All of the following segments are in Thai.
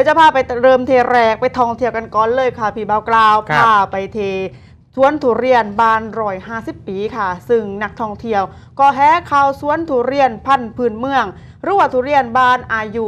ยวจะพาไปเริ่มเทแรกไปท่องเที่ยวกันก่อนเลยค่ะพี่เบากราวพาไปเทสวนทุเรียนบาน150 ปีค่ะซึ่งนักท่องเที่ยวก็แห่ข่าวสวนทุเรียนพันธุ์พื้นเมืองหรือว่าทุเรียนบานอายุ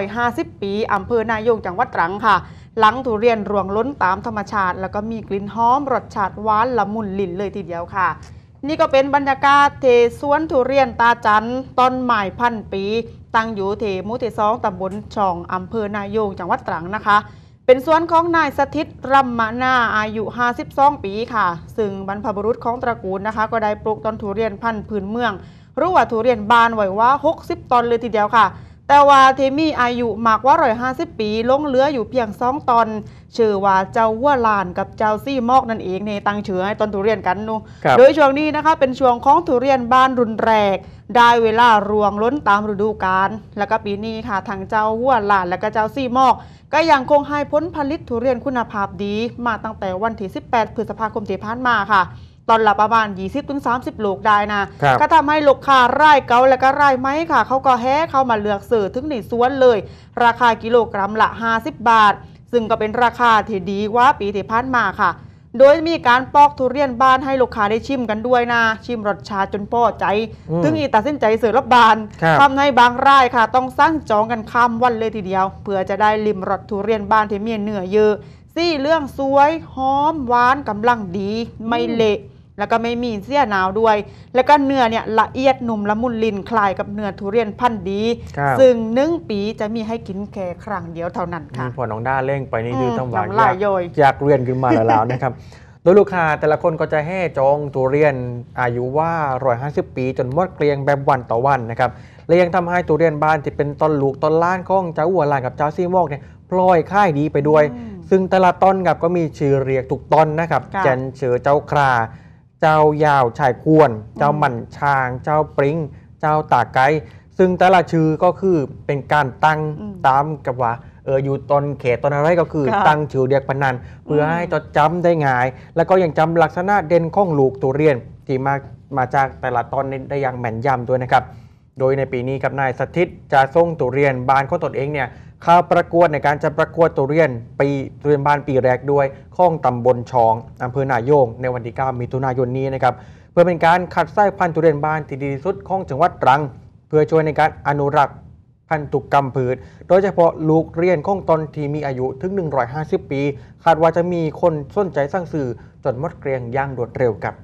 150 ปีอำเภอนายงจังหวัดตรังค่ะหลังทุเรียนรวงล้นตามธรรมชาติแล้วก็มีกลิ่นหอมรสชาติหวานละมุนลิ้นเลยทีเดียวค่ะนี่ก็เป็นบรรยากาศเทสวนทุเรียนตาจันต้นไม้พันปีตั้งอยู่เทหมู่ที่2ตำบลช่องอำเภอนายงจังหวัดตรังนะคะเป็นสวนของนายสถิตรัมมนาอายุ52 ปีค่ะซึ่งบรรพบุรุษของตระกูลนะคะก็ได้ปลูกต้นทุเรียนพันธุ์พื้นเมืองหรือว่าทุเรียนบานไว้ว่า60 ตนเลยทีเดียวค่ะแต่ว่าเทมีอายุมากว่า150 ปีลงเหลืออยู่เพียง2 ตนชื่อว่าเจ้าวัวลานกับเจ้าซี่มอกนั่นเองในตั้งชื่อให้ต้นทุเรียนกันนูโดยช่วงนี้นะคะเป็นช่วงของทุเรียนบานรุนแรงได้เวลารวงล้นตามฤดูกาลแล้วก็ปีนี้ค่ะทางเจ้าวัวลานและก็เจ้าซี่มอกก็ยังคงให้ผลผลิตทุเรียนคุณภาพดีมาตั้งแต่วันที่18 พฤษภาคมที่ผ่านมาค่ะตอนละประมาณ 20-30 ลูกได้นะก็ทำให้ลูกค้าไร่เกาและก็ไร่ไม้ค่ะเขาก็แห่เข้ามาเลือกซื้อถึงในสวนเลยราคากิโลกรัมละ50 บาทซึ่งก็เป็นราคาที่ดีกว่าปีที่ผ่านมาค่ะโดยมีการปอกทุเรียนบานให้ลูกค้าได้ชิมกันด้วยนะชิมรสชาติจนพอใจถึงอีตัดสินใจซื้อรับบานทำให้บางรายค่ะต้องสั่งจองกันข้ามวันเลยทีเดียวเพื่อจะได้ลิมรสทุเรียนบานที่มีเนื้อเยอะซี่เรื่องสวยหอมหวานกำลังดีไม่เละแล้วก็ไม่มีเสี้ยหนาวด้วยแล้วก็เนื้อเนี่ยละเอียดนุ่มละมุนลิ้นคล้ายกับเนื้อทุเรียนพันธุ์ดีซึ่ง1 ปีจะมีให้กินแค่ครั้งเดียวเท่านั้นค่ะพอน้องด้าเร่งไปนี่ดูต้องหวานอยากเรียนขึ้นมาแล้วนะครับโดยลูกค้าแต่ละคนก็จะแห่จองทุเรียนอายุว่า150 ปีจนหมดเกลี้ยงแบบวันต่อวันนะครับและยังทำให้ทุเรียนบ้านที่เป็นต้นลูกต้นล้านของเจ้าวัวลานกับเจ้าซี่มอกเนี่ยพลอยค่ายดีไปด้วยซึ่งแต่ละต้นกับก็มีชื่อเรียกทุกต้นนะครับแจนเชือเจ้าคราเจ้ายาวชายควรเจ้าหมั่นช้างเจ้าปริ้งเจ้าตาไกซึ่งแต่ละชื่อก็คือเป็นการตั้งตามกับว่าอยู่ตนเขตตนอะไรก็คือตั้งชื่อเรียกพนันเพื่อให้จดจำได้ง่ายแล้วก็ยังจำลักษณะเด่นของลูกทุเรียนที่มาจากแต่ละตอนได้อย่างแม่นยำด้วยนะครับโดยในปีนี้กับนายสถิตจะส่งทุเรียนบานของตนเองเนี่ยเข้าประกวดในการจะประกวดทุเรียนบานปีแรกด้วยข้องตำบลชองอำเภอนายงในวันที่ 9 มิถุนายนนี้นะครับเพื่อเป็นการคัดสายพันธุ์ทุเรียนบานที่ดีที่สุดของจังหวัดตรังเพื่อช่วยในการอนุรักษ์พันธุกรรมพืชโดยเฉพาะลูกเรียนของตนที่มีอายุถึง150 ปีคาดว่าจะมีคนสนใจสร้างสื่อจนหมดเกลี้ยงอย่างรวดเร็วกับ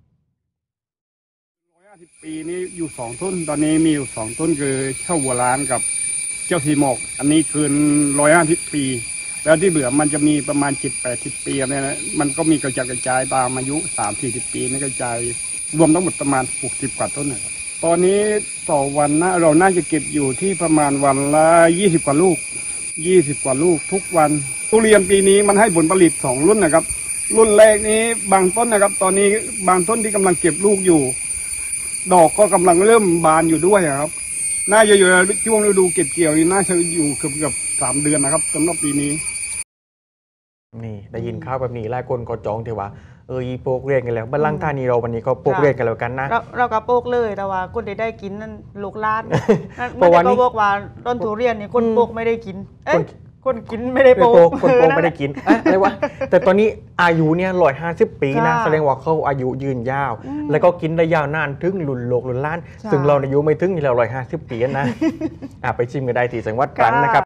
150 ปีนี้อยู่2 ต้นตอนนี้มีอยู่2 ต้นคือเช่าวัวล้านกับเจ้าสีหมอกอันนี้คืน150 ปีแล้วที่เหลือมันจะมีประมาณ70-80 ปีเนี่ยนะมันก็มีกระจายตามอายุ30-40 ปีนี่กระจายรวมทั้งหมดประมาณ60 กว่าต้นนะครับตอนนี้ต่อวันนะเราน่าจะเก็บอยู่ที่ประมาณวันละ20 กว่าลูกทุกวันทุเรียนปีนี้มันให้ผลผลิต2 รุ่นนะครับรุ่นแรกนี้บางต้นนะครับตอนนี้บางต้นที่กำลังเก็บลูกอยู่ดอกก็กำลังเริ่มบานอยู่ด้วยครับน่าจะอยู่ช่วงฤดูเก็บเกี่ยวนี่น่าจะอยู่เกือบ3 เดือนนะครับสำหรับปีนี้นี่ได้ยินข่าวแบบนี้หลายคนก็จองเถอะว่าอีโปกเรียนกันแล้วบ้านล่างท่านี้เราวันนี้ก็โปกเรียนกันแล้วกันนะเราก็โปกเลยแต่ว่าคนได้กินนั่นลูกล้านเพราะวันนี้ก็บอกว่าต้นทุเรียนนี่คนโปกไม่ได้กินคนกินไม่ได้โปกคนโปกไม่ได้กินอะไรวะแต่ตอนนี้อายุเนี่ย150 ปีนะแสดงว่าเขาอายุยืนยาวแล้วก็กินได้ยาวนานถึงรุ่นโลกรุ่นล้านซึ่งเราอายุไม่ถึงเรา150 ปีนะไปชิมกันได้ที่จังหวัดตรังนะครับ